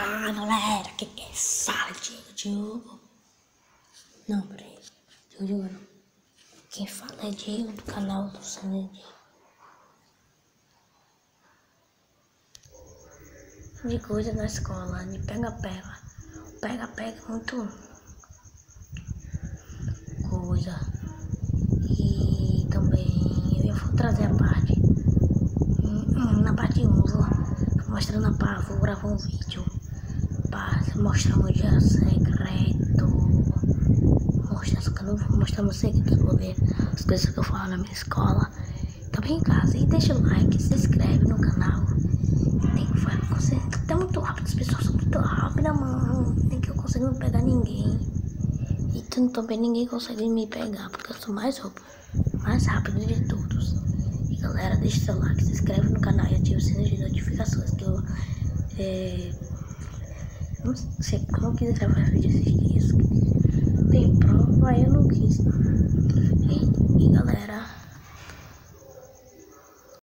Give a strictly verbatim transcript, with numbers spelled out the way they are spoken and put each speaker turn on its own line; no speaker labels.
Olá, galera, que que é fala, Diego, Diogo? Não, peraí, Diego, Diogo não. Quem fala é Diego, do canal do Sandy. De coisa na escola, de pega-pega. Pega-pega é muito coisa. E também eu vou trazer a parte. Na parte um, vou mostrando a parte, vou gravar um vídeo para mostrar meu dia secreto. Mostrar, só que eu não vou mostrar meu segredo, vou ver as coisas que eu falo na minha escola. Também em casa. E deixa o like, se inscreve no canal. Tem que fazer. Tá muito rápido, as pessoas são muito rápidas, mano. Nem que eu consiga não pegar ninguém. E também ninguém consegue me pegar, porque eu sou mais rápido, mais rápido de todos. E galera, deixa seu like, se inscreve no canal e ativa o sininho de notificações, que eu é, não sei porque eu não quis gravar vídeo esses dias. Tem prova, aí eu não quis. E,